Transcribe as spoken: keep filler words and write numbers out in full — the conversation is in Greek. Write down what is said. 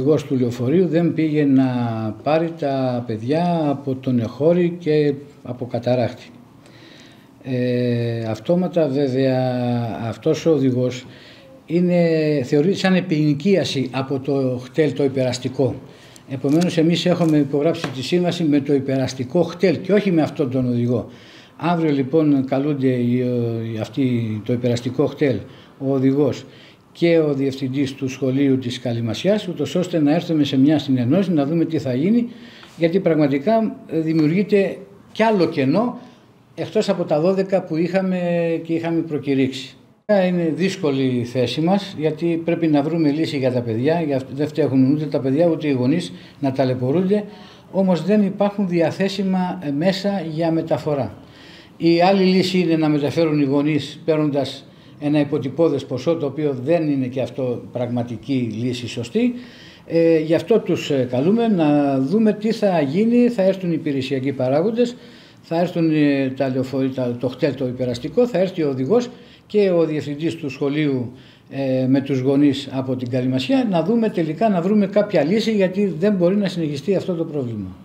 οδηγός του λεωφορείου δεν πήγε να πάρει τα παιδιά από τον εχώρη και από καταράκτη. Ε, αυτόματα βέβαια αυτός ο οδηγός είναι, θεωρείται σαν επινοικίαση από το χτέλ το υπεραστικό. Επομένως εμείς έχουμε υπογράψει τη σύμβαση με το υπεραστικό χτέλ και όχι με αυτόν τον οδηγό. Αύριο λοιπόν καλούνται οι, οι, αυτοί, το υπεραστικό χτέλ, ο οδηγός και ο διευθυντής του σχολείου της Καλυμασιάς, ούτως ώστε να έρθουμε σε μια συνεννόηση να δούμε τι θα γίνει, γιατί πραγματικά δημιουργείται κι άλλο κενό εκτός από τα δώδεκα που είχαμε και είχαμε προκηρύξει. Είναι δύσκολη η θέση μας, γιατί πρέπει να βρούμε λύση για τα παιδιά, δεν φταίχουν ούτε τα παιδιά ούτε οι γονείς να ταλαιπωρούνται, όμως δεν υπάρχουν διαθέσιμα μέσα για μεταφορά. Η άλλη λύση είναι να μεταφέρουν οι γονείς παίρνοντας ένα υποτυπώδες ποσό, το οποίο δεν είναι και αυτό πραγματική λύση σωστή. Ε, γι' αυτό τους καλούμε να δούμε τι θα γίνει. Θα έρθουν οι υπηρεσιακοί παράγοντες, θα έρθουν τα λεωφορεία, το χτέλ το υπεραστικό, θα έρθει ο οδηγός και ο διευθυντής του σχολείου ε, με τους γονείς από την Καλυμασιά, να δούμε τελικά να βρούμε κάποια λύση, γιατί δεν μπορεί να συνεχιστεί αυτό το πρόβλημα.